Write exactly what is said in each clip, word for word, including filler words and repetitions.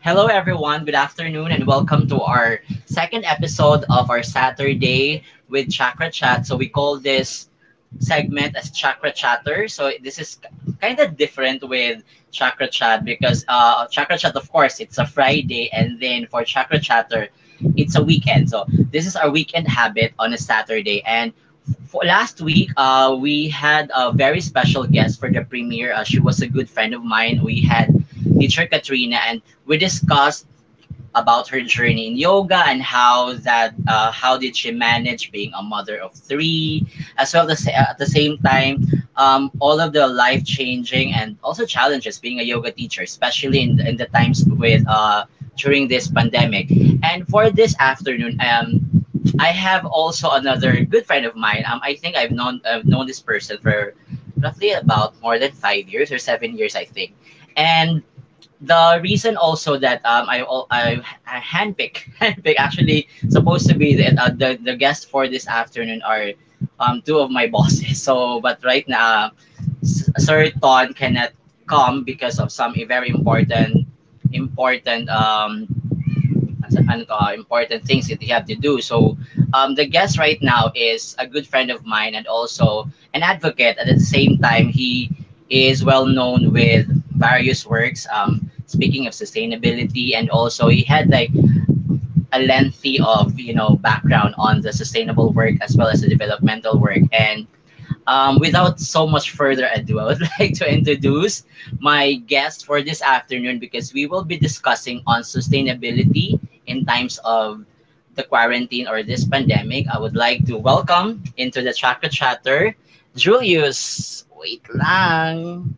Hello, everyone. Good afternoon, and welcome to our second episode of our Saturday with Chakra Chat. So we call this segment as Chakra Chatter. So this is kind of different with Chakra Chat because uh, Chakra Chat, of course, it's a Friday, and then for Chakra Chatter, it's a weekend. So this is our weekend habit on a Saturday. And for last week, uh, we had a very special guest for the premiere. Uh, she was a good friend of mine. We had teacher Katrina, and we discussed about her journey in yoga and how that uh, how did she manage being a mother of three, as well as at the same time um, all of the life changing and also challenges being a yoga teacher, especially in, in the times with uh, during this pandemic. And for this afternoon, um, I have also another good friend of mine. Um, I think I've known I've known this person for roughly about more than five years or seven years, I think. And the reason also that um, I al- I, I handpick handpick actually supposed to be the, uh, the the guest for this afternoon are um two of my bosses. So but right now, S- Sir Ton cannot come because of some very important important um ano to, uh, important things that he have to do. So um, the guest right now is a good friend of mine and also an advocate. And at the same time, he is well known with various works. Um, speaking of sustainability, and also he had like a lengthy of you know background on the sustainable work as well as the developmental work. And um, without so much further ado, I would like to introduce my guest for this afternoon because we will be discussing on sustainability in times of the quarantine or this pandemic. I would like to welcome into the Chakra Chatter, Julius. Wait lang.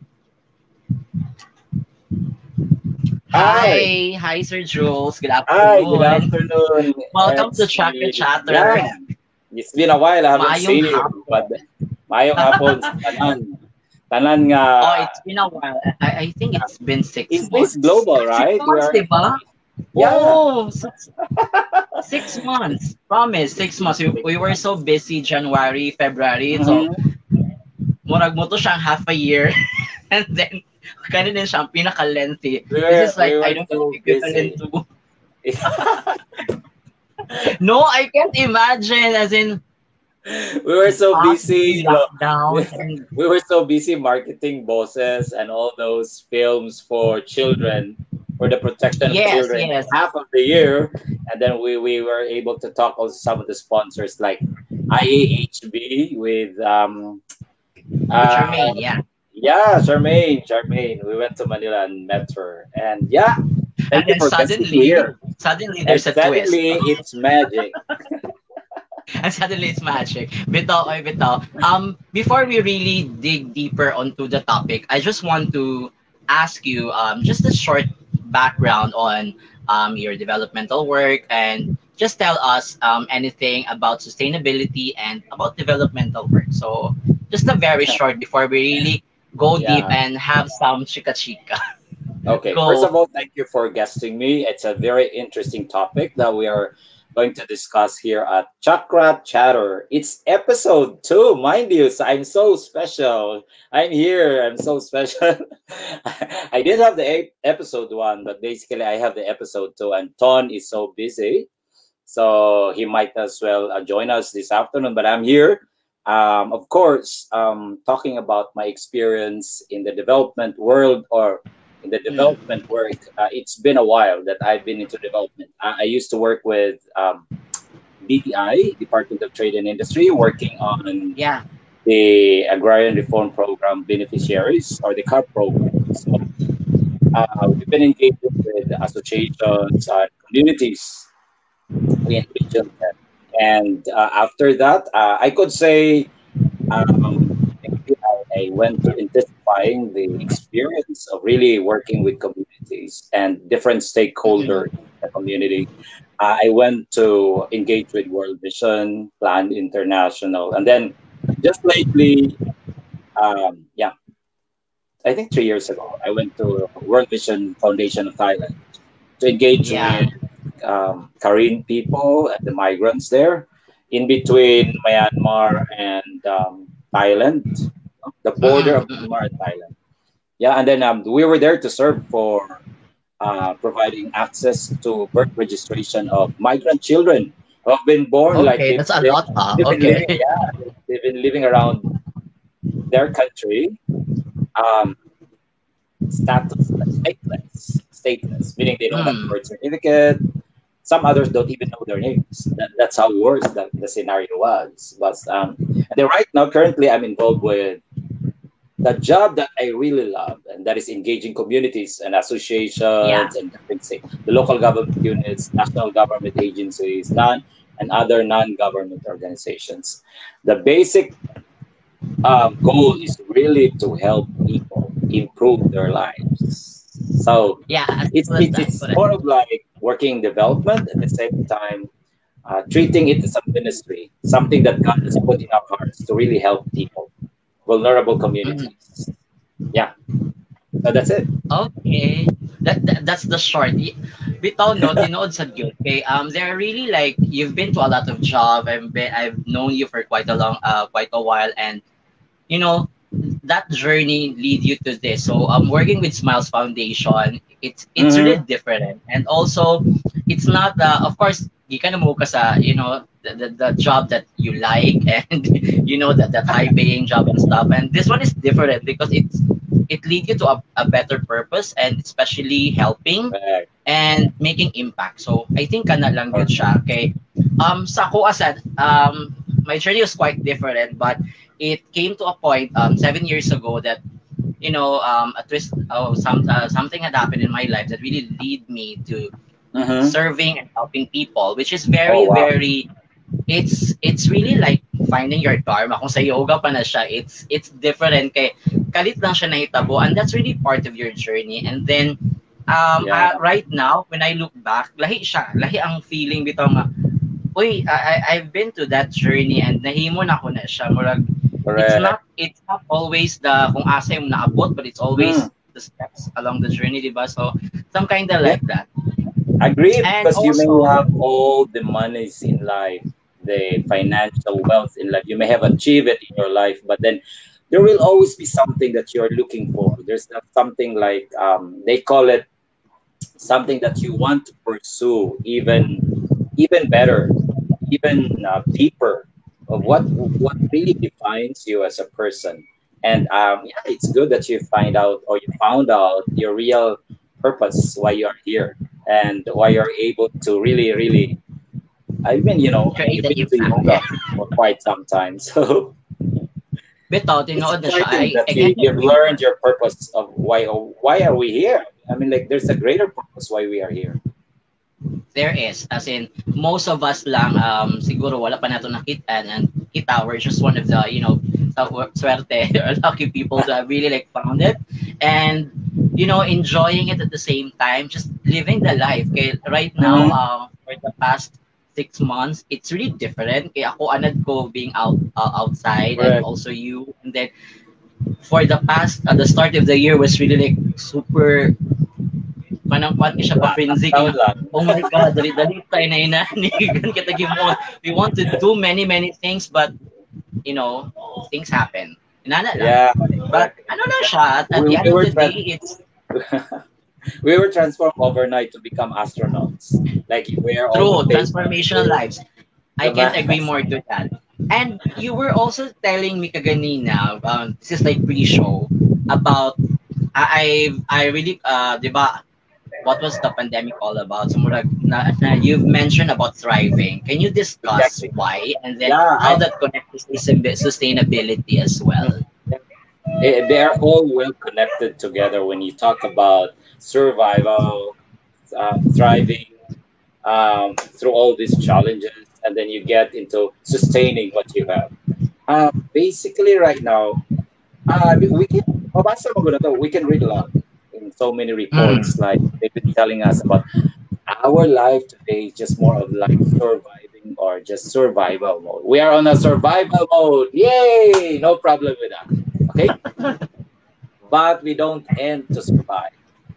Hi. Hi, hi, Sir Jules. Good Hi, good afternoon. afternoon. Welcome to It's Chakra me. Chatter. Yeah, it's been a while. I haven't Maayong seen you, but hapon. mayong hapon sa tanan. Tanan nga, Oh, it's been a while. I, I think yeah. it's been six Is this months. global, Six right? We months, are, di ba? yeah. Oh, six, six months. Promise, six months. We, Six we were so months. busy January, February. So, Mm-hmm. murag mo to siyang half a year. And then, kanin din siyang pinaka-lengthy. We This were, is we like, I were don't know, so equivalent busy. to... No, I can't imagine. As in, We were so us busy. being Lo- locked down and... We were so busy marketing bosses and all those films for children, for the protection of Yes, children, yes. half of the year. And then we, we were able to talk also some of the sponsors like I A H B with um With uh Jermaine, yeah. yeah, Charmaine, Charmaine. We went to Manila and met her. And yeah, And thank you then for guesting me suddenly, here. suddenly And there's a twist. suddenly it's magic. And suddenly it's magic. Bitaw, oy, bitaw. Um, before we really dig deeper onto the topic, I just want to ask you um, just a short background on um, your developmental work and just tell us um, anything about sustainability and about developmental work. So just a very short before we really go deep Yeah. and have some chika chika. Okay, first Go. of all, thank you for guesting me. It's a very interesting topic that we are going to discuss here at Chakra Chatter. It's episode two, mind you. So I'm so special. I'm here. I'm so special. I did have the eight, episode one, but basically I have the episode two, and Ton is so busy. So he might as well uh, join us this afternoon, but I'm here. Um, of course, um, talking about my experience in the development world or in the Mm, development work. Uh, it's been a while that I've been into development. I, I used to work with um, D T I, Department of Trade and Industry, working on yeah. the Agrarian Reform Program beneficiaries or the C A R P program. So uh, we've been engaging with associations and communities in region ten. And uh, after that, uh, I could say um, maybe I, I went to intensifying the experience of really working with communities and different stakeholders Mm-mm. in the community. Uh, I went to engage with World Vision, Plan International, and then just lately, um, yeah, I think three years ago, I went to World Vision Foundation of Thailand to engage Yeah. with um, Karen people and the migrants there in between Myanmar and um, Thailand, the border Mm-mm. of Myanmar Mm-mm. and Thailand. Yeah, and then um, we were there to serve for uh, providing access to birth registration of migrant children who have been born like Okay, they've, that's a they've, lot, huh? they've been living, Okay. yeah, they've been living around their country, um, status stateless, stateless, meaning they don't have Hmm. birth certificate. Some others don't even know their names. That, that's how worse the, the scenario was. But um, and then right now, currently, I'm involved with the job that I really love, and that is engaging communities and Yeah. associations and different say, the local government units, national government agencies, non and other non-government organizations. The basic uh, goal is really to help people improve their lives. So Yeah, as it's simple as it's, that. it's Correct. more of like working development at the same time, uh, treating it as a ministry, something that God has put in our hearts to really help people, vulnerable Mhm. communities. Yeah, so that's it. Okay. That, that that's the short. Y- Bitaw no, tinood sa gyud. Okay. Um, they're really like you've been to a lot of job. I've been I've known you for quite a long uh quite a while, and you know that journey lead you to this. So um working with Smiles Foundation, it's it's really Mm-hmm. different. And also it's not uh, of course you can mo ka sa you know the, the, the job that you like and you know that that high paying job and stuff. And this one is different because it's it lead you to a, a better purpose and especially helping Correct. and making impact. So I think kana lang good Correct. siya. Okay. Um sa ako as um my journey was quite different, but it came to a point um seven years ago that you know um a twist oh some uh, something had happened in my life that really lead me to Mm-hmm. serving and helping people, which is Oh very wow. very it's it's really like finding your dharma. Kung sa yoga pa na siya, it's it's different kay kalit lang siya nahitabo, and that's really part of your journey. And then um Yeah. uh, right now when I look back, lahi siya, lahi ang feeling bitaw nga uy, I, I I've been to that journey and nahimo na ko na siya. Murag, it's Correct. not it's not always the kung asa yung naabot, but it's Mm. always the steps along the journey, di ba? So some kind of Yeah. like that. Agree, And because you may also, have all the monies in life, the financial wealth in life. You may have achieved it in your life, but then there will always be something that you're looking for. There's not something like um, they call it something that you want to pursue, even even better, even uh, deeper of what what really defines you as a person. And um, yeah, it's good that you find out or you found out your real purpose, why you are here, and why you're able to really, really. I mean, you know, create you've the been to impact. yoga Yeah. for quite some time, so Bitaw, it's tinood na siya. exciting I, that I you can't you've agree learned more. your purpose of why why are we here. I mean, like there's a greater purpose why we are here. There is. As in, most of us lang, um, siguro wala pa nato nakita and kita. We're just one of the, you know, sa swerte or lucky people to have really like found it. And, you know, enjoying it at the same time, just living the life. Okay, right now, Mm-hmm. uh, for the past six months, it's really different. Kaya ako anad ko being out uh, outside and Correct. also you. And then for the past, uh, the start of the year was really like super manangkuan ka siya pa frenzy kay Lockdown nga, lang. oh my god, dali dali tayo na inani gan kita gimon. We want to do many many things, but you know things happen inana lang. Yeah, But exactly. ano na siya, at, at We, the we end of were the day, trans it's we were transformed overnight to become astronauts. Like you wear all the true paper, transformational lives. I the can't agree mask. more to that. And you were also telling me kaganina, um, this is like pre-show about I I I really uh 'di ba what was the pandemic all about? So murag na, na you've mentioned about thriving. Can you discuss Exactly. why and then Yeah, how I that connects to sustain- sustainability as well? yeah. Eh, they are all well connected together when you talk about survival, uh, thriving um, through all these challenges, and then you get into sustaining what you have. Uh, basically, right now, uh, we can mabasa mo ba na to? We can read a lot in so many reports. Mm. Like they've been telling us about our life today is just more of like surviving or just survival mode. We are on a survival mode. Yay! No problem with that. Okay? But we don't end to survive.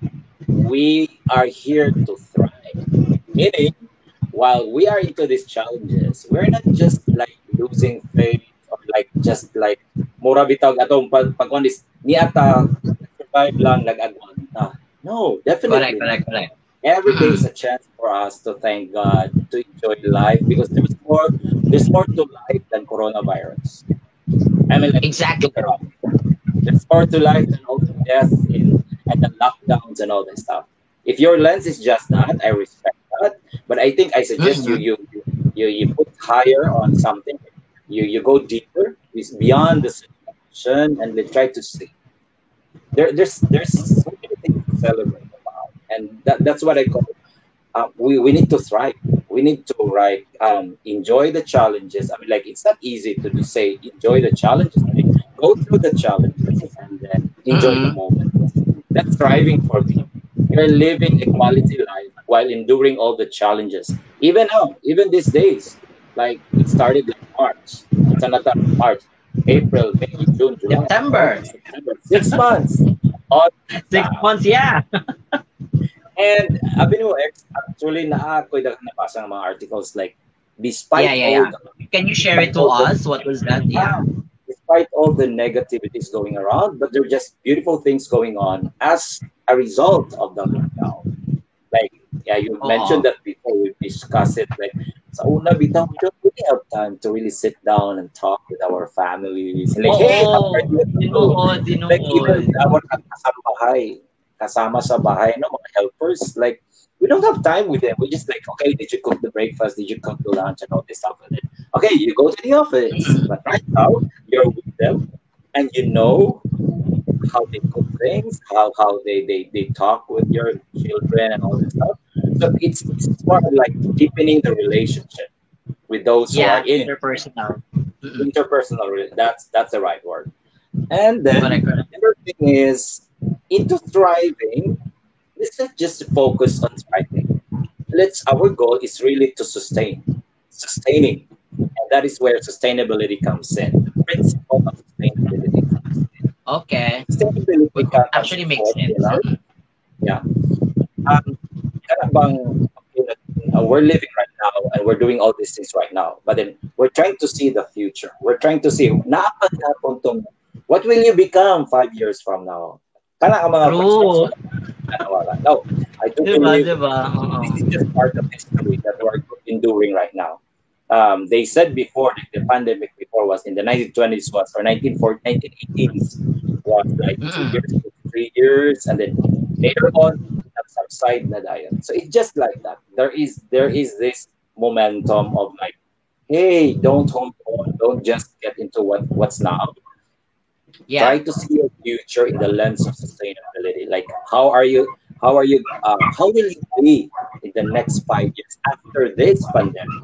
We are here to thrive. Meaning, while we are into these challenges, we're not just like losing faith or like just like mura bitag atong pag pag is ni ata survive lang nag-agwanta. No, Correct, definitely not. correct, correct. Every day is Mm-mm. a chance for us to thank God, to enjoy life because there's more there's more to life than coronavirus. I mean, like, Exactly. look around. There's more to life than all the deaths in and the lockdowns and all that stuff. If your lens is just that, I respect that. But I think I suggest you Mm-mm. you you you put higher on something. You you go deeper, is beyond the situation, and then try to see. There there's there's so many things to celebrate about, and that that's what I call. Uh, we we need to thrive. We need to like um, enjoy the challenges. I mean, like it's not easy to do say enjoy the challenges. I mean, go through the challenges and then enjoy the Mm-mm. moment. That's thriving for me. You're living a quality life while enduring all the challenges. Even now, even these days, like it started like March. It's another March, April, May, June, July, September. August, September. Six months. All Six months, yeah. and Avenue X, actually na ako'y daghang nabasa ng mga articles like Yeah, despite yeah, all yeah. the Can you share despite it to all the us? What was that? Yeah. ah, despite all the negativities going around, but there are just beautiful things going on as a result of the lockdown. Like yeah, you mentioned Oo. that before we discussed it. Like sa una bitaw, we don't really have time to really sit down and talk with our families. Like, hey, how are Oo. you? Dinuod, Like even dinuod. our kasambahay, kasama sa bahay, no, mga helpers, like we don't have time with them. We just like, okay, did you cook the breakfast? Did you cook the lunch and all this stuff? And then, okay, you go to the office. Mm-mm. But right now, you're with them and you know how they cook things, how how they they, they talk with your children and all this stuff. So it's it's more like deepening the relationship with those who are Yeah, in interpersonal. Mm-mm. interpersonal. rela- That's that's the right word. And then Correct, correct. the other thing is into thriving. Let's not just focus on thriving. Let's our goal is really to sustain, sustaining, and that is where sustainability comes in. The principle of sustainability comes in. Okay. Sustainability Would ka- comes actually in make four sense. pillars. Mm-mm. Yeah. Um, Kana bang okay, that, uh, we're living right now and we're doing all these things right now, but then we're trying to see the future. We're trying to see naapagkapon tong what will you become five years from now? Kana ang mga questions True. na nawala. No, I do Diba, believe diba? Oo. this is just part of history that we're enduring right now. Um, they said before that the pandemic before was in the nineteen twenties was or nineteen forty, nineteen eighties was like two Mm-mm. years, three years, and then later on subside na dayon. So it's just like that. There is there is this momentum of like, hey, don't hold on, don't just get into what what's now. Try Yeah. to see your future in the lens of sustainability. Like how are you how are you uh, how will you be in the next five years after this pandemic?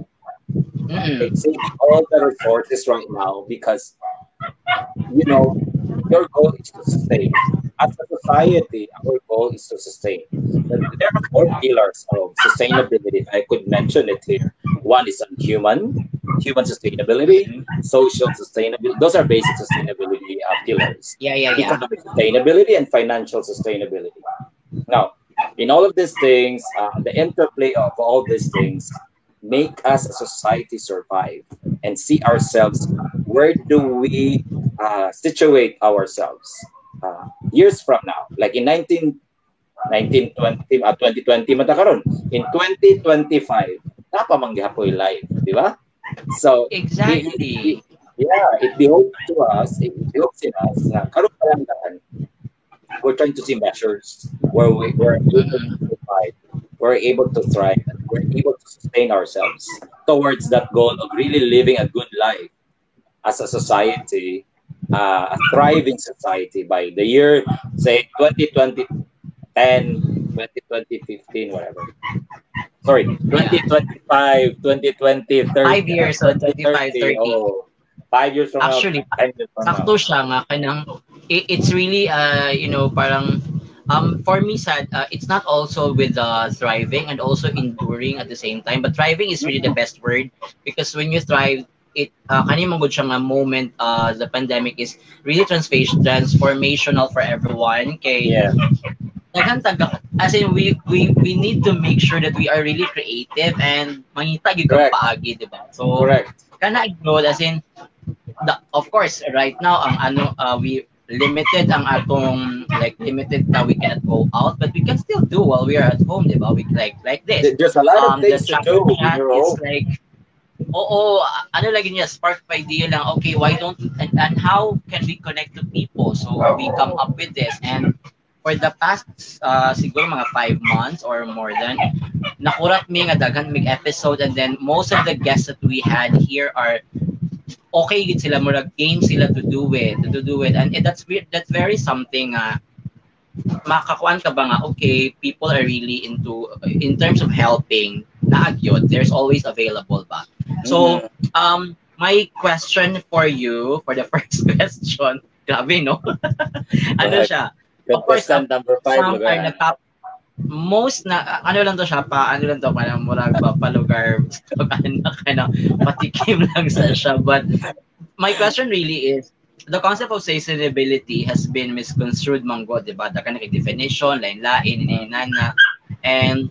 Like Mm-mm. saving all the resources right now because you know your goal is to sustain. As a society, our goal is to sustain. But there are four pillars of sustainability. If I could mention it here. One is on human, human sustainability, Mm-mm. social sustainability. Those are basic sustainability uh, pillars. Yeah, yeah, yeah. Economic sustainability and financial sustainability. Now, in all of these things, uh, the interplay of all these things make us a society survive and see ourselves. Where do we uh, situate ourselves uh, years from now? Like in nineteen, nineteen twenty, uh, twenty twenty, mata karon. In twenty twenty-five, napamang gihapoy life, di ba? So, it, it, it, Exactly. yeah, it behoves to us, it behoves in us na karon pa lang daan, we're trying to see measures where we, we're able to Mm-mm. provide, we're able to thrive, and we're able to sustain ourselves towards that goal of really living a good life as a society, uh, a thriving society by the year, say, twenty twenty ten, twenty twenty fifteen, whatever. Sorry, Yeah. twenty twenty-five, twenty twenty, thirty, Five years, so twenty twenty-five, thirty. thirty. Oh, five years from now, Actually, ten years from now. sakto siya nga kanang it, it's really uh you know parang um for me sad uh, it's not also with uh, thriving and also enduring at the same time, but thriving is really the best word because when you thrive it uh, kani man gud siya nga moment uh the pandemic is really transformation transformational for everyone kay Yeah, daghan taga as in we we we need to make sure that we are really creative and mangita gyud kang correct, paagi, diba? So correct. kana igno as in the, of course right now ang ano uh, we limited ang atong like limited that we cannot go out, but we can still do while we are at home, di ba? We like like this. There- There's a lot of Um, the things to chakra do in chat your is home. like, oo, ano lagi niya, spark by idea lang, okay, why don't, and, and how can we connect to people? So we come up with this, and for the past, uh, siguro mga five months or more than, nakurat mi nga daghan mig episode, and then most of the guests that we had here are okay gid sila, murag game sila to do it, to do it, and it, that's weird, that's very something, uh, makakuan ka ba nga, okay, people are really into, in terms of helping, naagyod, there's always available ba. So, Mhm. um, my question for you, for the first question, grabe, no? Go Ano ahead. siya? Of course, uh, Contestant number five, some are Lugan. nagtap, most na, ano lang to siya, pa, ano lang to, parang murag ba, palugar, ano, kind of, patikim lang sa siya, but my question really is, the concept of sustainability has been misconstrued manggo, di ba? Daga na definition, lain-lain, ininana, and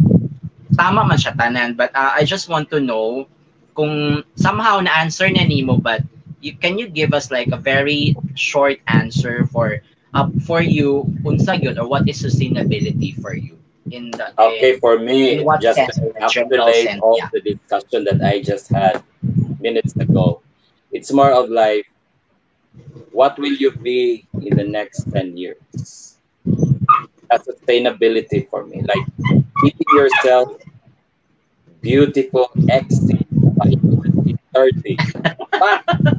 tama man siya tanan, but uh, I just want to know kung somehow na-answer na nimo, but you, can you give us like a very short answer for uh, for you, unsa yun, or what is sustainability for you? In the Okay, in, for in me, what just to sense, in a general encapsulate sense, all yeah. the discussion that I just had minutes ago, it's more of like, what will you be in the next ten years? That's sustainability for me. Like, keeping yourself beautiful, exit by twenty thirty. Bah,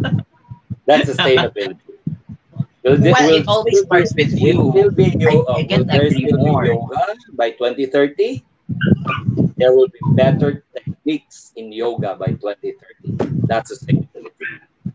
that's sustainability. Will, th- Well, will it always still be starts with will you. still be I, yo- uh, I will can't there agree still be more. yoga by twenty thirty? There will be better techniques in yoga by twenty thirty. That's sustainability.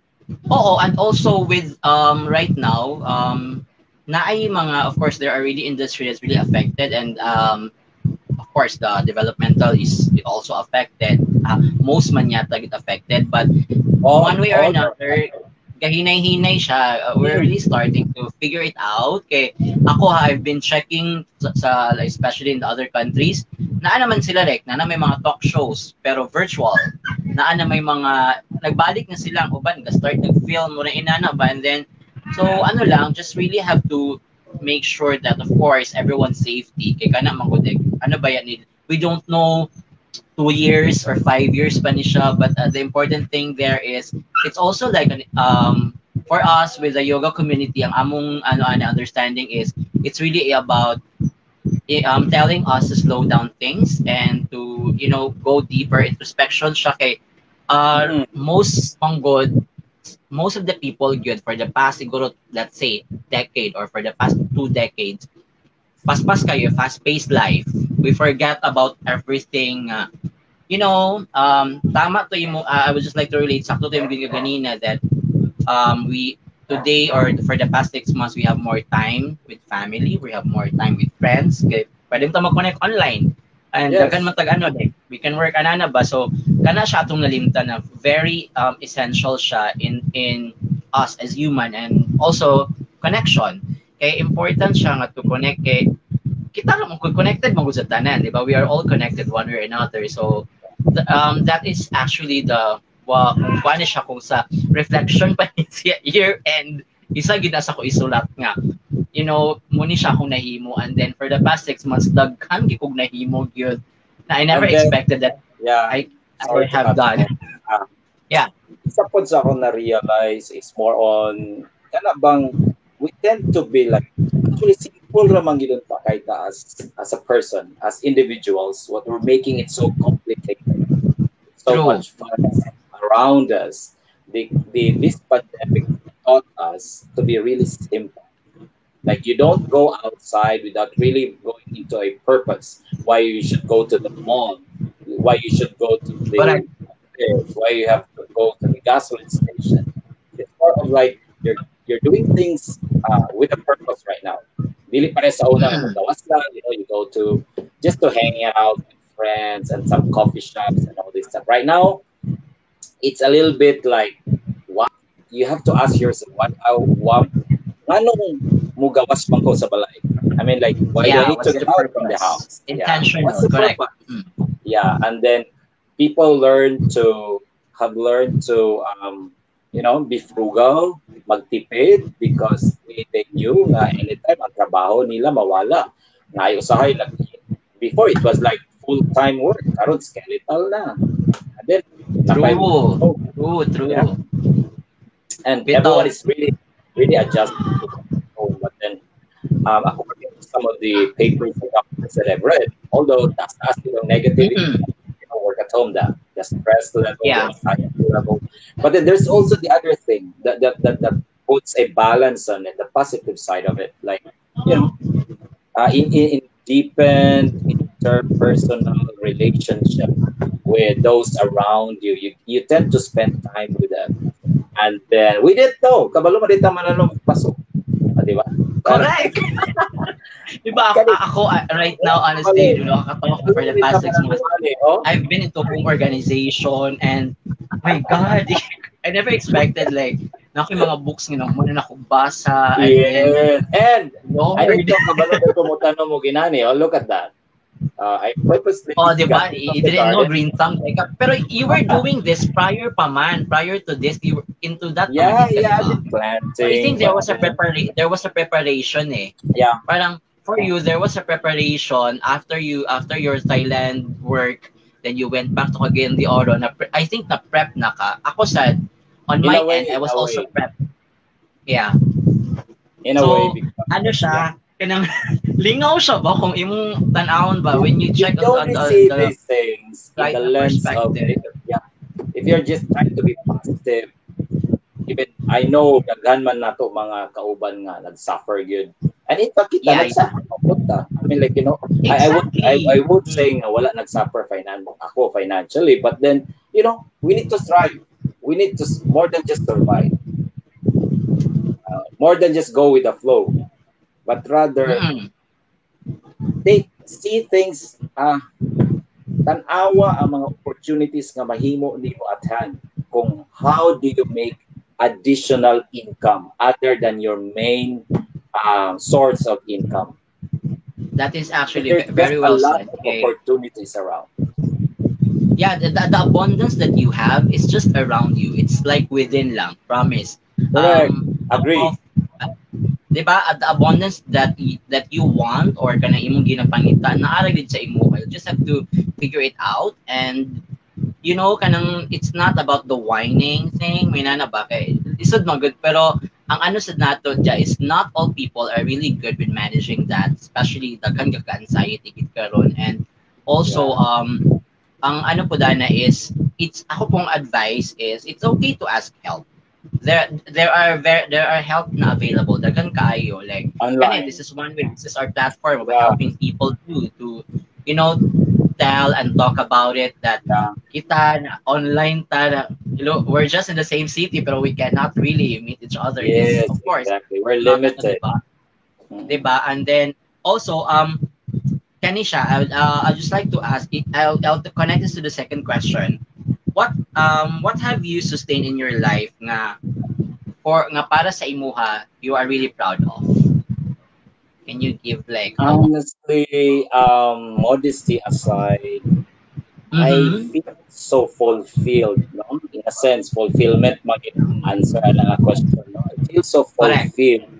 Oo, and also with um right now, um naay mga, of course, there are really industry that's really affected, and um of course the developmental is also affected. Uh, most man yata get affected, but All one way or all are another, gahinay-hinay siya. Uh, we're really starting to figure it out. Kay ako ha, I've been checking sa, sa like, especially in the other countries, naa naman sila like, na may mga talk shows pero virtual. Naa na may mga nagbalik na silang uban, ga-start nag-film mo na inana ba, and then so ano lang, just really have to make sure that of course everyone's safety kay kana magudeg. Ano ba yan? We don't know two years or five years pa ni siya, but uh, the important thing there is it's also like an, um for us with the yoga community, ang among ano ano understanding is it's really about eh, um telling us to slow down things and to, you know, go deeper introspection siya kay uh Mhm. most manggod, most of the people good for the past siguro, let's say decade or for the past two decades, paspas kayo, fast-paced life. We forget about everything. Uh, you know, um, tama to yung, uh, I would just like to relate, sakto to yung video kanina that um, we, today or for the past six months, we have more time with family, we have more time with friends. Kaya pwede mo mag-connect online. And dagan Yes. matag ano, like, we can work anana ba? So, kana siya atong nalimtan na very um, essential siya in in us as human, and also connection. Kaya important siya nga to connect kay kita naman kung connected mo sa tanan, di ba? We are all connected one way or another. So th- um, that is actually the wa kung kuan siya kung sa reflection pa ni siya year end, isa gid sa ko isulat nga. You know, muni siya akong nahimo, and then for the past six months daghan gyud kog nahimo gyud na I never And then, expected that yeah, I I sorry to have cut you done. off. Ah, Yeah. isa po sa ako na-realize is more on, kana bang, we tend to be like, actually, simple ramang gilon pa kahit as, as a person, as individuals, what we're making it so complicated. So True. much fuss around us. The, the, this pandemic taught us to be really simple. Like, you don't go outside without really going into a purpose. Why you should go to the mall, why you should go to Correct. the why you have to go to the gasoline station. It's more of like you're you're doing things uh, with a purpose right now. Dili pare sa una Mm. magawas lang, you know, you go to just to hang out with friends and some coffee shops and all this stuff. Right now, it's a little bit like what you have to ask yourself, what I want, anong mugawas man ko sa balay? I mean, like, why do I Yeah, need to what's get the out from the purpose? house? Yeah, what's Intentional, the correct. purpose? Mm. Yeah, and then people learn to have learned to um, you know, be frugal, magtipid because they, they knew nga anytime ang trabaho nila mawala. Nga usahay lagi. Before it was like full-time work. Karon skeletal na. And then, napay True. oh, True, yeah. true. And Bitaw. everyone is really, really adjusting to home. But then, um, according to some of the papers and documents that I've read, although that's that's you know negativity, Mm-mm. you know, work at home, the the stress level, the Yeah. anxiety level. But then there's also the other thing that that that, that puts a balance on it, the positive side of it, like you know, uh, in, in in deepened interpersonal relationship with those around you. You you tend to spend time with them. And then we didn't know. Kabalo mo dito mananong pasok. Ah, di ba? Correct. Diba ako, Kani, ako uh, right now, honestly, you know, nakakatawa ko for the past six months, I've been into home organization and my God, I never expected like, na ako yung mga books nga muna na ako basa and then, Yes. And I Lord. didn't know kabalo dito mo tanong mo ginani. Oh, look at that. Uh, I purposely Oh, di ba? got You into the didn't know garden. green thumb. Like, pero you were doing this prior pa man. Prior to this, you were into that Yeah, pa man, yeah, di I've ba? been So I planting. think there But was a then, prepara- there was a preparation eh. yeah, Parang for you there was a preparation after you after your Thailand work, then you went back to Cagayan de Oro na pre- I think na prep na ka. Ako sad on in my a way, end I in was a also way, prep. Yeah. in a way, So because ano yeah. siya kanang lingaw siya ba kung imong tan-awon ba when you You check can on, on only the, see the these things in right the lens of perspective. yeah. If you're just trying to be positive, even I know daghan man nato mga kauban nga nag-suffer yun. And in fact, kita Yeah, yeah. nagsuffer punta. I mean, like, you know, I, I would I, I Exactly. would Mm. say nga wala nagsuffer finan ako financially, but then, you know, we need to strive. We need to s- more than just survive. Uh, more than just go with the flow, but rather Mm-mm. take see things ah tan-awa ang mga opportunities nga mahimo nimo at hand kung how do you make additional income other than your main um, source of income. That is actually There's ve- just very a well lot said. of Okay. opportunities around. Yeah, the, the, the abundance that you have is just around you. It's like within lang, promise. Correct. Um, Agree. of, uh, di ba, at the abundance that y- that you want or kana imong ginapangita, naara gid sa imo. You just have to figure it out and you know, kanang it's not about the whining thing, may nana ba kay isod mo good pero ang ano sad nato dya is not all people are really good with managing that, especially daghan ka anxiety gid karon and also Yeah. um ang ano po dana is it's ako pong advice is it's okay to ask help. There there are ver- there are help na available. Daghan kaayo like kani this Online. is one way this is our platform of Yeah. helping people too to you know tell and talk about it that Yeah. kita na online ta na, you know we're just in the same city but we cannot really meet each other this Yes, of course exactly. We're not ano limited. diba Mm. diba and then also um Kanisha, I would, uh, I'd just like to ask, I'll, I'll connect this to the second question. What um what have you sustained in your life nga or nga para sa imuha you are really proud of? Can you give like a one? Honestly, um, modesty aside, I Mm-hmm. feel so fulfilled, no? In a sense, fulfillment maging answer na nga question, no? I feel so Correct. fulfilled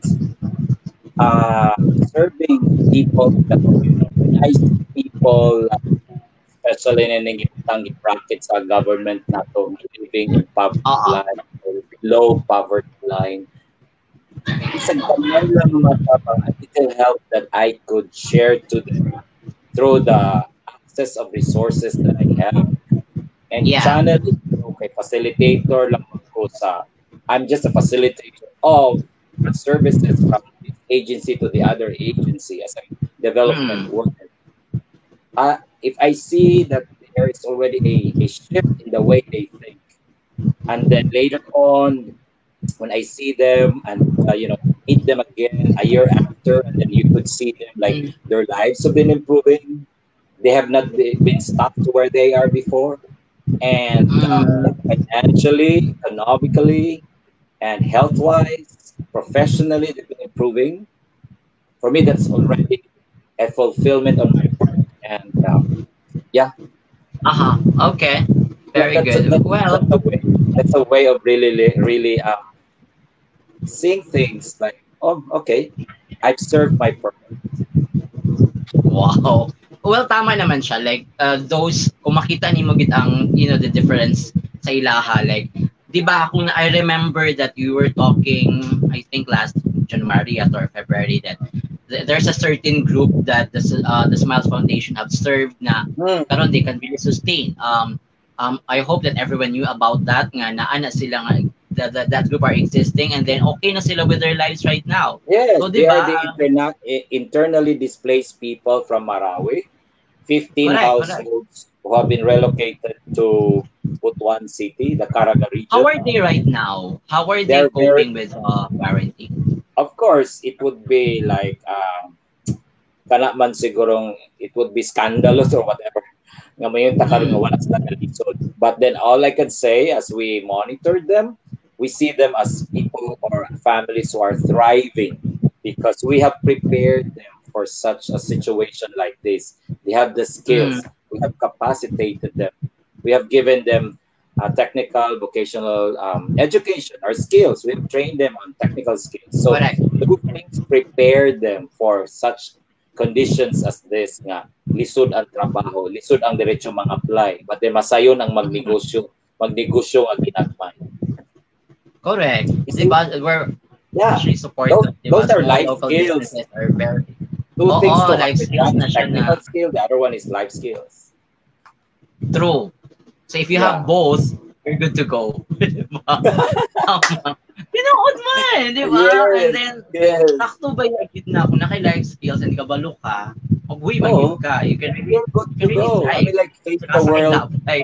uh, serving people in the community. When I see people, uh, especially in the brackets sa government nato, living in poverty Uh-uh. line or below poverty line, bisag gamay lang mga tabang, a little help that I could share to them through the access of resources that I have and Yeah. channel it through kay facilitator lang ko sa I'm just a facilitator of the services from this agency to the other agency as a development Mm. worker. Uh, if I see that there is already a, a shift in the way they think, and then later on when I see them and uh, you know meet them again a year after, and then you could see them like Mm. their lives have been improving. They have not be, been stuck to where they are before, and uh, Mm. financially, economically, and health wise, professionally, they've been improving. For me, that's already a fulfillment on my part. And um, yeah, Uh-huh. Okay. yeah, Very that's good. that, Well, that's the way. That's a way of really, li- really um, seeing things like, oh, okay, I've served my purpose. Wow. Well, tama naman siya. Like, uh, those, kung makita ni mo gid ang, you know, the difference sa ilaha. Like, di ba, kung I remember that you were talking, I think last January at or February, that th- there's a certain group that the, S- uh, the Smiles Foundation have served na Hmm. karon they can really sustain. Um, um, I hope that everyone knew about that, nga naa na sila nga, that, that, that group are existing and then okay na sila with their lives right now. Yes, So, di they are ba, the um, interna- i- internally displaced people from Marawi, fifteen correct, correct. households who have been relocated to Butuan City, the Caraga How region. are they right now? How are they They're very, coping with uh, quarantine? of course, it would be like, um, kana man sigurong, it would be scandalous or whatever. Nga mayon ta karon nga Mm. wala sila nalisod. But then all I can say, as we monitor them, we see them as people or families who are thriving because we have prepared them for such a situation like this. They have the Mm. skills. We have capacitated them. We have given them uh, technical, vocational um, education or skills. We've trained them on technical skills. So Correct. those things prepare them for such conditions as this nga lisod ang trabaho, lisod ang diretso mag-apply, but then masayon ang Mm. magnegosyo, magnegosyo ang ginagmay. Correct. You see, Diba? We're yeah, actually those supportive. Diba? those are Small life local skills. businesses are very... Two Oo, things to have life with skills one na is siya na technical skill, the other one is life skills. true. So if you Yeah. have both, you're good to go. Diba? Tama. Tinuod mo eh, di ba? And Yes, then, yes. sakto ba yung gitna kung naka-life skills and kabalo ka, pag-uwi man Oh, yun ka, you can really, you're good you to can really go. I thrive. mean, like, face Saka the sa world. love life.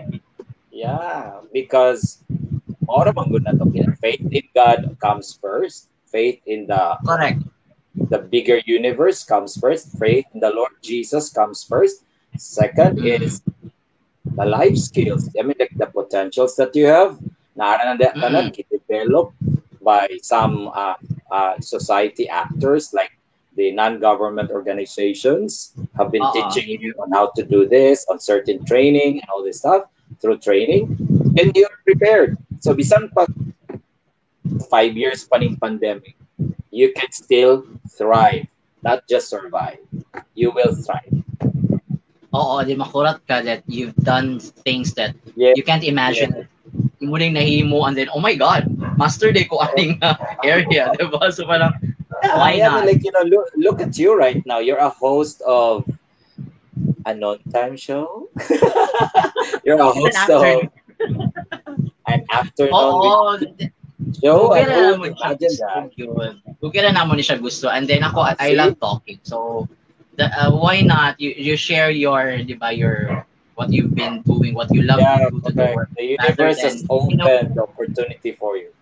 Yeah, because mao man gud nato kina. Faith in God comes first. Faith in the Correct. the bigger universe comes first. Faith in the Lord Jesus comes first. Second Mm. is the life skills. I mean, like the potentials that you have, na Mm. developed by some uh, uh, society actors like the non-government organizations have been Oo. teaching you on how to do this, on certain training and all this stuff through training, and you're prepared. So, bisan pa five years pa ning pandemic, you can still thrive, not just survive. You will thrive. Oo, di makurat ka that you've done things that Yeah, you can't yeah. imagine. Yung muling nahimo and then, oh my God, master day ko aning uh, area, di ba? So parang, Yeah, why I mean, not? like, you know, look, look at you right now. You're a host of a non-time show. You're a It's an host afternoon. of an afternoon Oo, show, Google and na who would naman siya imagine gusto. that? Yun. Google na naman siya gusto. And then ako, Ah, I see? love talking. So, the, uh, why not? You, you share your, di ba, your, what you've been doing, what you love to Yeah, do to the correct. work, The rather universe has than, you know, opened the opportunity for you.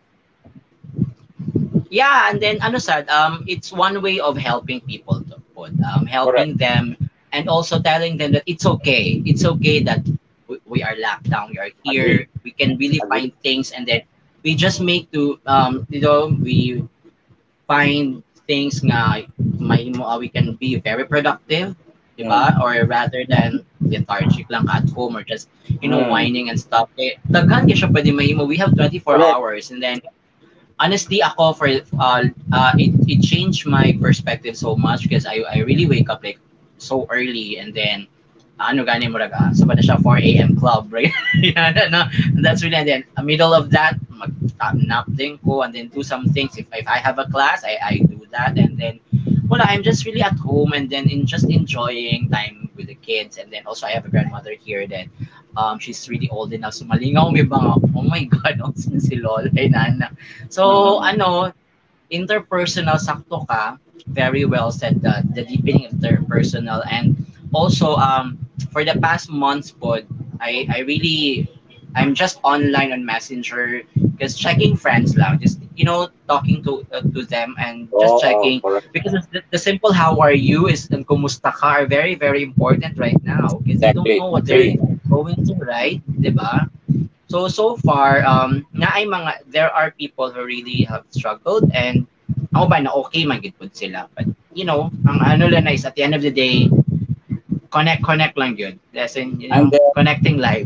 yeah, and then ano sad, um, it's one way of helping people to put, um, Correct. helping them and also telling them that it's okay. It's okay that we, we are locked down. We are Agree. here. We can really Agree. find things, and then we just make to, um, you know, we find things nga may mo uh, we can be very productive, di ba? Mm. Or rather than lethargic lang ka at home or just, you know, Mm. whining and stuff. Eh, daghan ka siya pwede mahimo. We have twenty-four Correct. hours, and then honestly ako for uh, uh it, it changed my perspective so much because I I really wake up like so early and then ano gani mo raga so na siya four a m club, right? Yeah, no, that's really, and then uh, middle of that mag uh, nap din ko and then do some things. If, if I have a class, I, I do that, and then wala, I'm just really at home and then in just enjoying time with the kids. And then also I have a grandmother here that um she's really old enough, so malingaw may mga, oh my God, ang si Lola ay nana. So Mm. ano, interpersonal, sakto ka, very well said, the, the deepening interpersonal. And also um for the past months po, I I really, I'm just online on Messenger, just checking friends lang, just, you know, talking to uh, to them and just Oh, oh, checking, correct. because the, the simple how are you is and kumusta ka are very very important right now because you don't Exactly. know what they're Agree. going through, right? Diba? So so far, um, na ay mga, there are people who really have struggled, and ako ba na okay man gid pud sila. But you know, ang ano lang na is at the end of the day, connect connect lang yun. As in, you And know, then, connecting lives.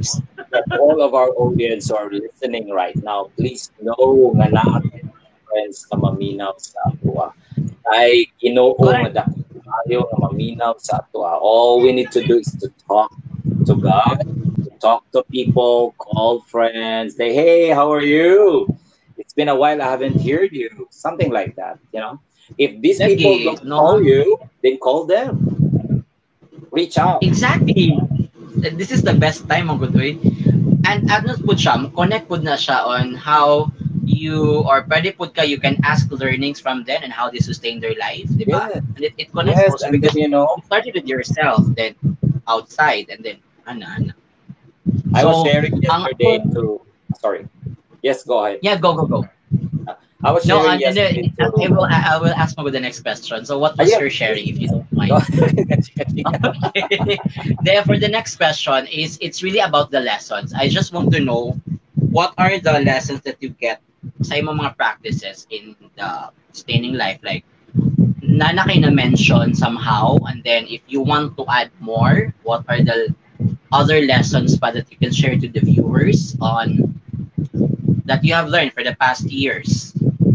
that all of our audience who are listening right now, please know nga natin friends na maminaw sa atua. Ay Ginoo Correct. nga dako tayo nga maminaw sa atua. All we need to do is to talk to God, to talk to people, call friends, say, hey, how are you? It's been a while, I haven't heard you. Something like that, you know. If these people Lagi, don't call no? you, then call them. Reach out. Exactly. This is the best time, ang good way. And ano po siya, connect po na siya on how you, or pwede po ka, you can ask learnings from them and how they sustain their life, di ba? Yes, And it, it connects yes, also and because then you know, you started with yourself, then outside, and then ano, ano. I was So, sharing ang yesterday ako, to. Sorry. Yes, go ahead. yeah, go, go, go. I was No, sharing and, and yesterday then, I to. will, I will ask mo with the next question. So, what Ah, was yeah, your sharing, if you don't go. mind? Chika, chika. Okay. Therefore, the next question is, it's really about the lessons. I just want to know, what are the lessons that you get sa imong mga practices in the sustaining life? Like, na na kayo na-mention somehow, and then if you want to add more, what are the other lessons pa that you can share to the viewers on that you have learned for the past years?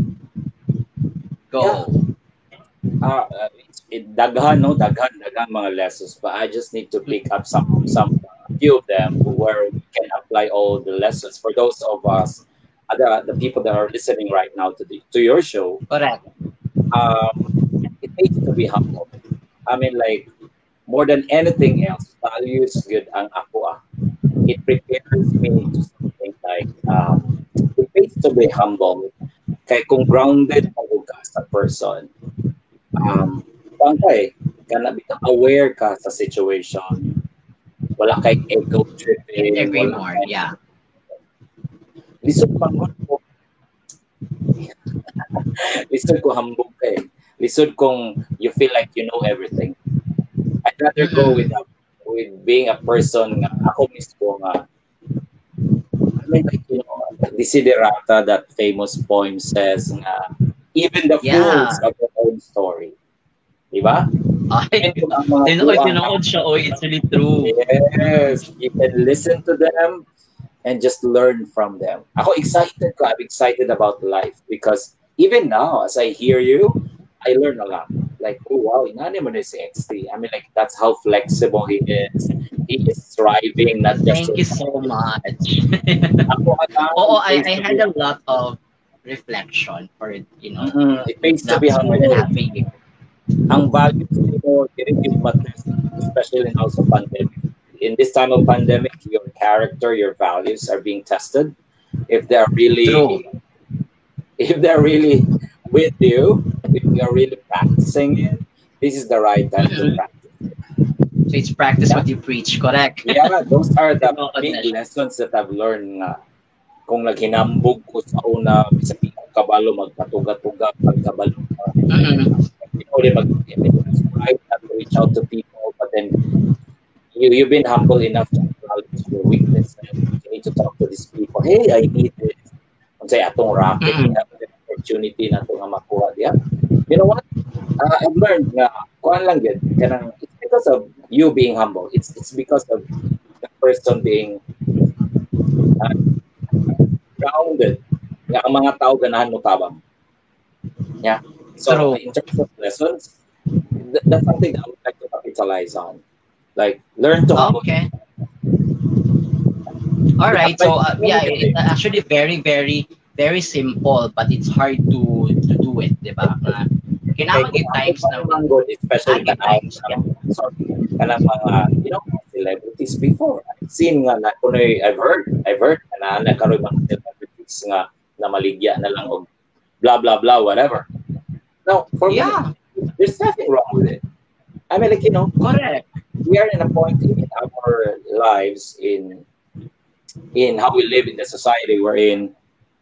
Yeah, Go. uh, uh, it's, it, daghan, no, daghan, daghan mga lessons. But I just need to pick up some, some uh, few of them where we can apply all the lessons for those of us, uh, the, the people that are listening right now to the to your show. Correct. Um, it needs to be humble. I mean, like more than anything else, values good ang ako ah. It prepares me to something like um, it needs to be humble. Kaya kung grounded ako ka sa person, um, kung ka eh, kana bitang aware ka sa situation, wala kay ego Can't tripping, agree wala more. kay Yeah. lisod pangod ko, lisod ko hambog ka eh. Lisod kung you feel like you know everything. I'd rather go with Mm-mm. a, with being a person nga ako mismo nga I mean like you know Desiderata, that famous poem says nga even the fools Yeah. have their own story. Diba? Ay, Even kung ang mga tinood, buang tinood siya. Oh, it's really true. yes, you can listen to them and just learn from them. Ako excited ko. I'm excited about life because even now, as I hear you, I learn a lot. Like, oh wow, inani mo na si X T. I mean, like that's how flexible he is. He is striving not just Thank to you so much. ako alam, Oo, it I, pays I to be had a lot of reflection for, you know, mm, it pays to be that's more than humble. half a year. Ang values nimo dili gyud matest, especially now sa pandemic. In this time of pandemic, your character, your values are being tested. If they're True. really, if they're really with you, if you're really practicing it, this is the right time to Mm-mm. practice. So it's practice Yeah, what you preach, correct? yeah, those are the Tinood big na siya. lessons that I've learned nga. Kung naghinambog ko sa una, bisag di ko kabalo, magpatuga-tuga, pagkabalo, Mm-mm. you know, mag, it's right not to reach out to people, but then you, you've been humble enough to acknowledge your weaknesses. You need to talk to these people. Hey, I need this. Kung say atong racket, we Mm-mm. have the opportunity na ito nga makuha diya. You know what? Uh, I've learned nga, kuhan lang yun, kanang, it's because of you being humble. It's it's because of the person being uh, grounded. Nga ang mga tao ganahan mo tabang. Yeah. So True. in terms of lessons, th- that's something that I would like to capitalize on. Like learn to humble. Okay. All It right. So applies uh, to yeah, it, everything. it actually very very very simple, but it's hard to to do it, 'di ba? Uh, Kay kailangan kung gid ako times pa na naman good, especially agit kanang times. Yeah. kanang sorry, kanang mga you know celebrities before. I've seen nga na kunoy I've heard I've heard na nagkaroon mga celebrities nga na maligya na lang og blah blah blah whatever. Now for me, Yeah. there's nothing wrong with it. I mean, like you know, Correct. we are in a point in our lives in in how we live in the society we're in.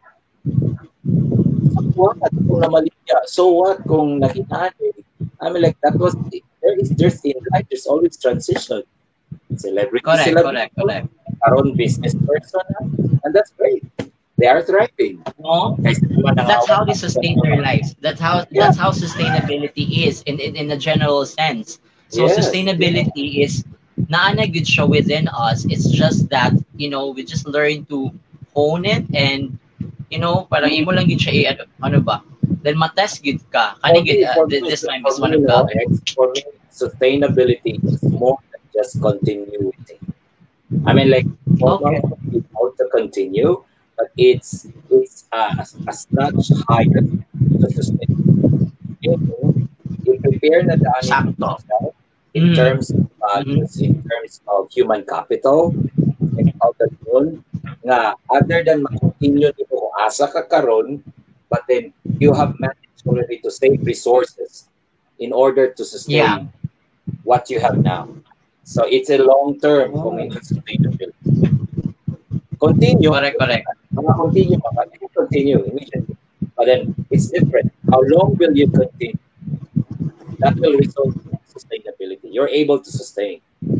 So what kung namaligya? So what kung nahinani? I mean, like that was there is there's in life there's always transition. Celebrity Correct. sila Correct. before, Correct. karon business person na, and that's great. They are thriving. No, Kaysa naman that's how nangawa they ka sa sustain their mga lives. That's how yeah, that's how sustainability is in in, in a general sense. So yes, sustainability is naana good siya within us. It's just that, you know, we just learn to hone it and, you know, parang imo lang gid siya, eh, ano, ano ba? Then matest gid ka. Kani For gid, me, uh, for thi- me, this time for is one me, of no, the, X, for me, sustainability is more than just continuity. I mean, like okay. formal is also continue, but it's it's uh, as, as much higher to sustain. Meaning, you prepare na daanin mo Sakto. yourself in Mm. terms of Mm-hmm. values, in terms of human capital, and how that yun, nga other than ma-continue nito kung asa ka karon, but then you have managed already to save resources in order to Yeah. sustain what you have now. So it's a long term kung Oh. yung sustainability. Continue, Correct, correct. mga continue, mga you continue immediately. But then it's different. How long will you continue? That will result in sustainability. You're able to sustain.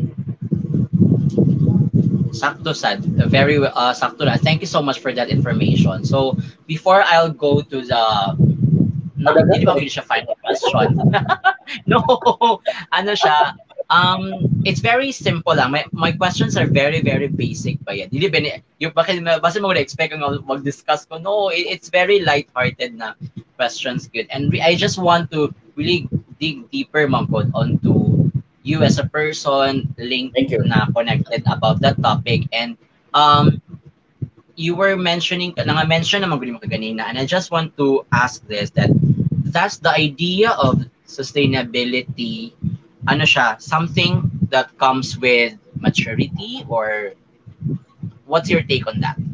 Sakto sad. Very uh sakto na. Thank you so much for that information. So before I'll go to the na, Madagan hindi ba ba eh? siya final question? No, ano siya, um, it's very simple lang. My, my questions are very, very basic pa yan. Hindi ba, ni- yung, bakit, basta mo na-expect kang mag-discuss ko. No, it, it's very light-hearted na questions good. And re- I just want to really dig deeper, Mangkod, onto you as a person, linked Thank you. na connected about that topic. And um, you were mentioning, nanga-mention naman ko ka kanina, and I just want to ask this, that that's the idea of sustainability, ano siya, something that comes with maturity, or what's your take on that?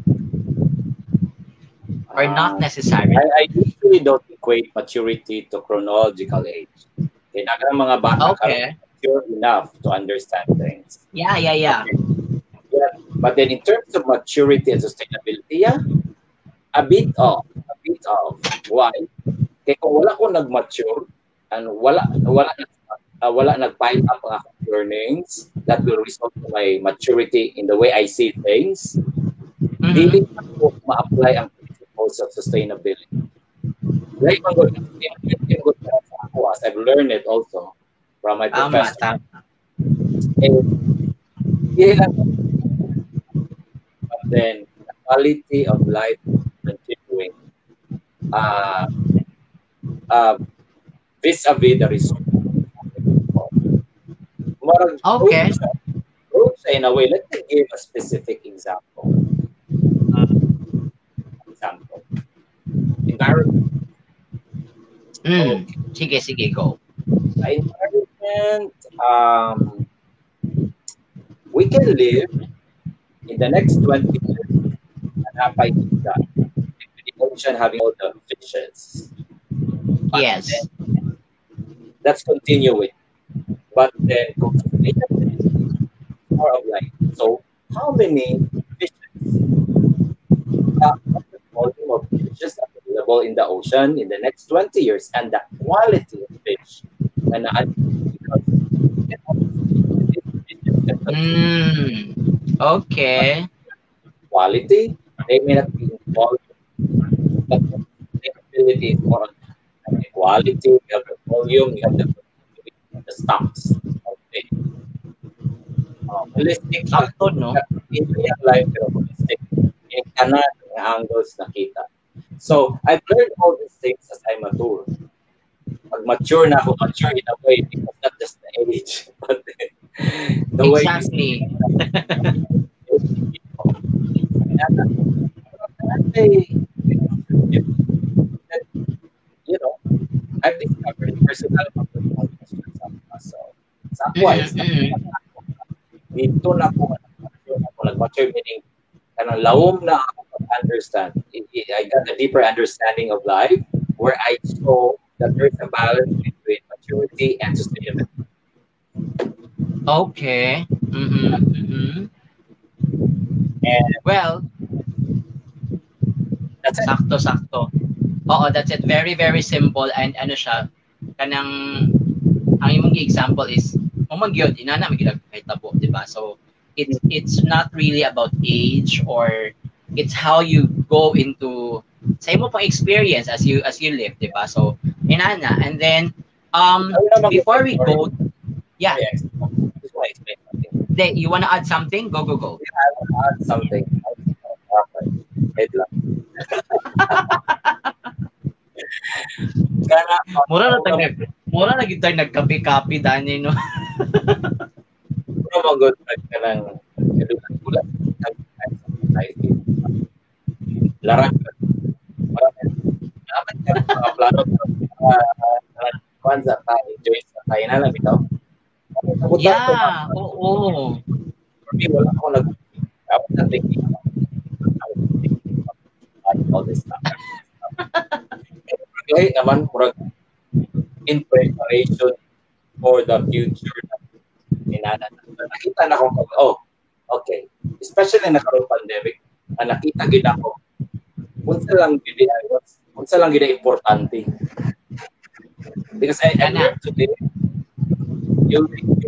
Or not Uh, necessarily? I, I usually don't equate maturity to chronological age. Okay, naga mga bata karon Okay. mature enough to understand things. Yeah, yeah, yeah. Okay. Yeah. But then in terms of maturity and sustainability, yeah, a bit of, a bit of. Why? Kaya kung wala ko nag-mature and wala wala uh, wala nag-pile up ang akong learnings that will result to my maturity in the way I see things, dili Mm-hmm. na ko ma-apply ang principles of sustainability. Like man gud sustainability gud para sa ako as I've learned it also from my Tama, professor. tama. And yeah, but then the quality of life continuing uh, uh, vis-a-vis the result. Marag growth Okay. siya. Growth siya in a way. Let me give a specific example. Uh, example. Environment. Mm. Okay. Sige, sige, go. Sa environment, um, we can live in the next twenty years and have isda. With the ocean having all the fishes. But Yes. then, let's continue with. But then, kung sustainability is more of like, so how many fishes uh, what the volume of fishes available in the ocean in the next twenty years and the quality of fish and uh, because you can have these fishes can continue Mm. but Okay. quality they may not be involved but sustainability is more on the quality, you have the volume, you have the productivity, you have the stocks of fish. Uh, holistic siya. Sakto, no? In real life, pero holistic. Yung tanan, yung angles nakita. So, I've learned all these things as I mature. Pag mature na ako, mature in a way because not just the age, but the, the way you see Exactly. people. And, uh, I, you know, I've discovered personal questions sa mga. So, sa ako, Mm-mm, it's not, mm-mm. dito na ako, nag-mature na ako, nag-mature meaning, kanang lawom na ako understand. I, I got a deeper understanding of life where I saw that there's a balance between maturity and sustainability. Okay. Mm-hmm, mm-hmm. And Well, that's it. sakto, sakto. Oo, that's it. Very, very simple. And ano siya, kanang, ang imong example is, umang yun, inana, may ginagkahitabo, di ba? So, it's, it's not really about age, or it's how you go into, sa imo pang experience as you, as you live, di ba? So, inana. And then, um, Ano naman before yung we story? go, yeah, This is why I explain. They, you wanna add something? Go, go, go. I want to add something. Okay. Wait lang. Kana, Mura na tag nag mura na gid tag nagkape-kape dani no. puro magod ka ng ulat larang dapat ka mga plano uh, kwanza ka enjoy sa tayo na lang ito. Yeah, oo. For me, wala ako nag dapat na thinking all this stuff. Kaya naman, murag in preparation for the future na inana. Nakita na ko, oh, okay. Especially na karon pandemic, na nakita gid ako. Unsa lang gid ay unsa lang gid importante. Because I, I learned today, you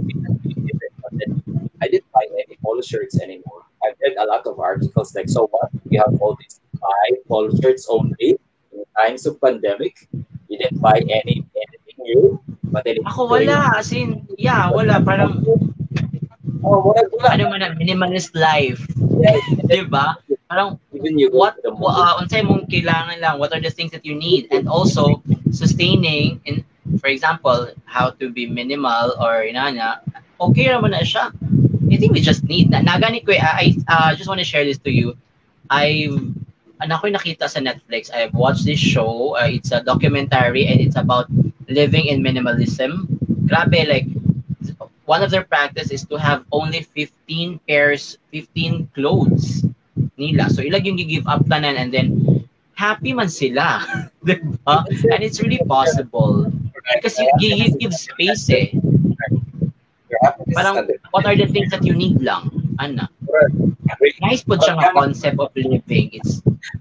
I didn't buy any polo shirts anymore. I've read a lot of articles like, so what? We have all these five polo shirts only in times of pandemic. You didn't buy any anything new. But then Ako wala, as in, yeah, wala. Parang, oh, wala, wala. ano man, na, minimalist life. Yeah, Diba? Parang, even you what, uh, unsay mong kailangan lang, what are the things that you need? And also, sustaining, in, for example, how to be minimal or inana, okay naman na siya. I think we just need, na, nagani ko, I, I uh, just want to share this to you. I've, ano ko nakita sa Netflix, I've watched this show, uh, it's a documentary and it's about living in minimalism. Grabe, like, one of their practice is to have only fifteen pairs, fifteen clothes nila. So, ilag yung give up tanan and then, happy man sila. Diba? And it's really possible. Because you, you, you give space eh. Parang, what are the things that you need lang? Ana. Nice po siya nga concept of living. It's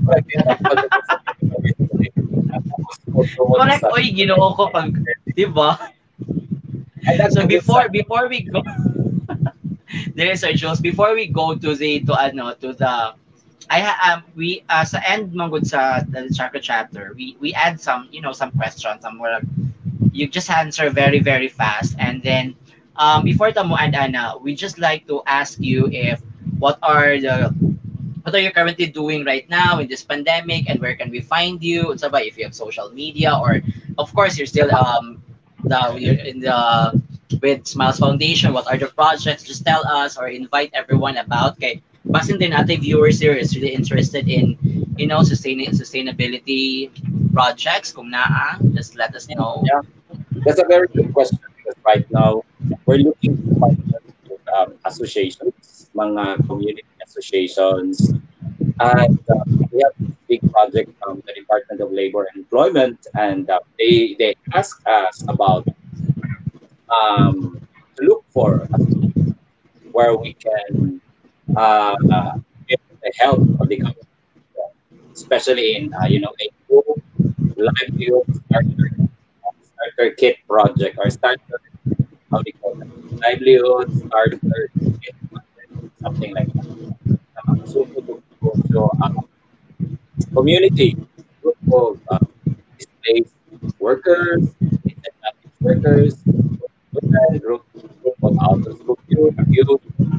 correct. Oy, ginoo ko pag, di ba? So before before we go, there is our Jules. Before we go to the to ano to the, I ha, um we uh, sa end mangod sa the chakra chapter, we we add some you know some questions, some more. You just answer very very fast, and then um before tamo and Ana, we just like to ask you if what are the what are you currently doing right now in this pandemic, and where can we find you? It's about if you have social media, or of course you're still um the you're in the with Smiles Foundation. What are the projects? Just tell us or invite everyone about. Okay, basin din natin viewers here is really interested in you know sustain sustainability projects. Kung naa, just let us know. Yeah, that's a very good question because right now we're looking to find um, associations, mga community associations, and uh, we have a big project from the Department of Labor and Employment, and uh, they they ask us about um, to look for where we can uh, uh, get the help of the government, especially in uh, you know a new livelihood starter, starter kit project or starter how do you call it? Livelihood starter kit project, something like that. Um, so, so um, community group of uh, displaced workers, disadvantaged workers, women, group, group of out of school youth, youth,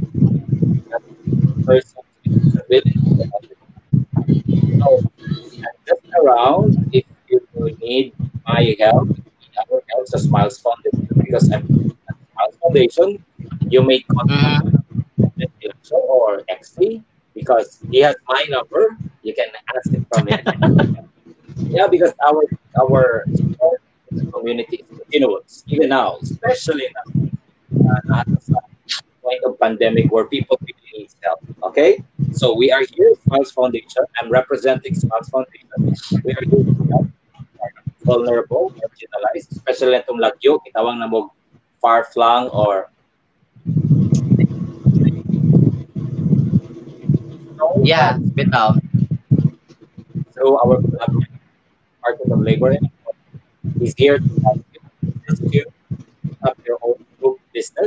persons with disabilities. So, and just around, if you need my help, our help, the Smiles Foundation, because I'm at Smiles Foundation, you may contact mm-hmm. or X T because he has my number. You can ask it from him. Yeah, because our our support in the community is continuous, even now, especially now, uh, at the point of pandemic where people really need help. Okay, so we are here, Smiles Foundation. I'm representing Smiles Foundation. We are here to help vulnerable, marginalized, especially itong lagyo, kitawang na mo far-flung or yeah, bitaw. So our Department of Labor is here to help you, just to have your own group business.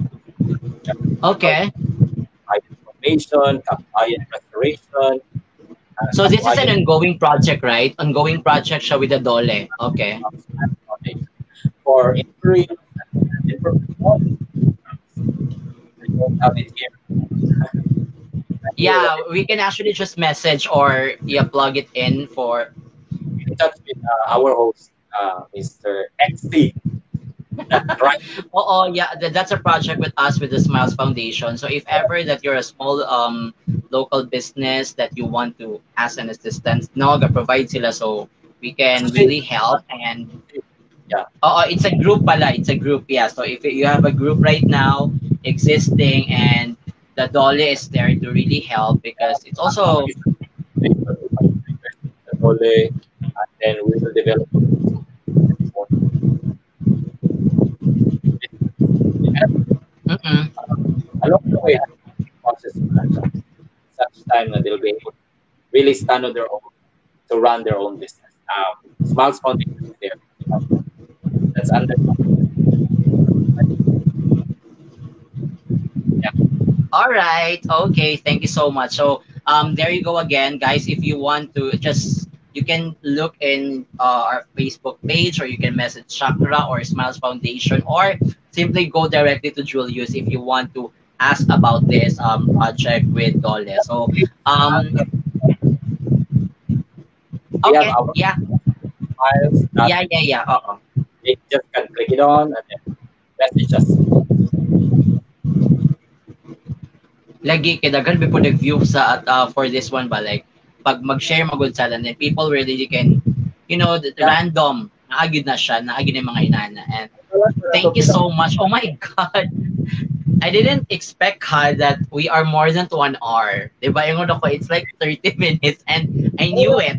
Okay. Information, compliant restoration. Uh, so this is an ongoing project, right? Ongoing project siya with the Dole. Okay. For inquiry, information, don't have it here. Here, Yeah, we can actually just message or yeah, plug it in for. in touch with uh, our host, uh, mister X T. That's right. Oh, oh yeah, that, that's a project with us with the Smiles Foundation. So if ever that you're a small um local business that you want to ask an assistance, Noga provides sila so we can really help. And Yeah. oh, it's a group pala, it's a group, yeah. So if you have a group right now existing and the Dole is there to really help because it's also. Ole, and then we will develop Mm-mm. along the way process such time that they'll be able to really stand on their own to run their own business. Um, Smiles Foundation is there. That's under. Yeah. All right. Okay. Thank you so much. So, um, there you go again, guys. If you want to just, you can look in uh, our Facebook page, or you can message Chakra or Smiles Foundation, or simply go directly to Julius if you want to ask about this um project with Dole. So, um, We have okay. our Yeah. files that Yeah. Yeah. Yeah. Uh-uh. they just can click it on and then message us. Lagi kay daghan before nag-view sa at uh, for this one ba like pag mag-share magud sa and then people really can, you know, the, the Yeah. random naagid na siya naagid na yung mga inana. And thank you so much. Oh my god, I didn't expect ha that we are more than to one hour, diba? Yung ano ko, it's like thirty minutes and I knew it.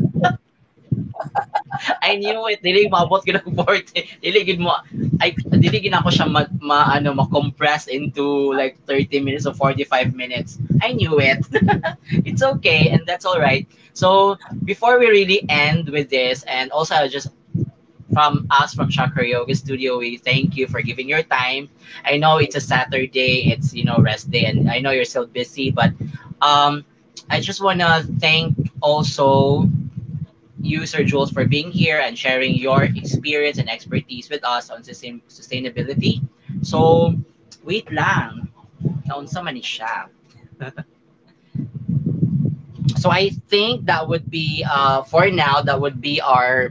I knew it. Dili maabot gid ako forty. Dili gid mo I dili gid ako siya ma, ma ano ma-compress into like thirty minutes or forty-five minutes. I knew it. It's okay and that's all right. So, before we really end with this, and also I just from us from Chakra Yoga Studio, we thank you for giving your time. I know it's a Saturday, it's you know rest day, and I know you're still busy, but um, I just wanna thank also you, Sir Jules, for being here and sharing your experience and expertise with us on sustain- sustainability. So, wait lang. Naunsa man ni siya. So I think that would be uh, for now. That would be our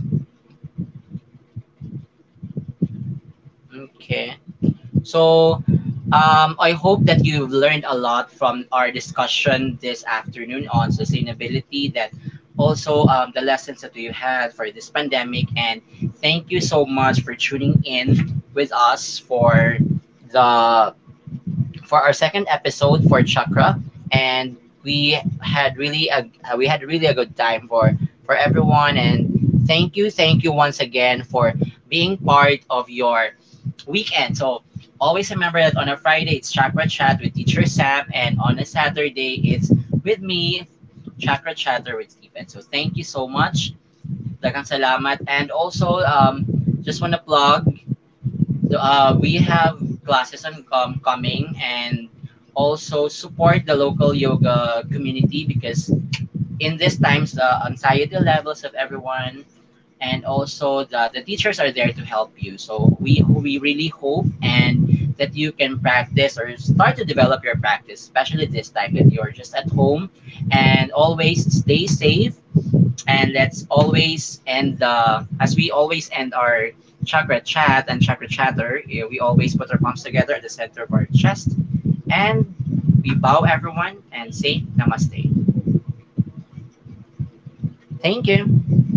okay. So um, I hope that you've learned a lot from our discussion this afternoon on sustainability. That also um, the lessons that we had for this pandemic. And thank you so much for tuning in with us for the for our second episode for Chakra. And we had really a we had really a good time for for everyone. And thank you, thank you once again for being part of your weekend. So always remember that on a Friday it's Chakra Chat with Teacher Sam, and on a Saturday it's with me, Chakra Chatter with Stephen. So thank you so much. Daghang salamat. And also um, just want to plug uh, we have classes on com- coming, and also support the local yoga community because in these times the anxiety levels of everyone and also the, the teachers are there to help you. So we we really hope and that you can practice or start to develop your practice, especially this time that you're just at home. And always stay safe, and let's always end the as we always end our chakra chat and chakra chatter, eh, we always put our palms together at the center of our chest, and we bow everyone and say namaste. Thank you.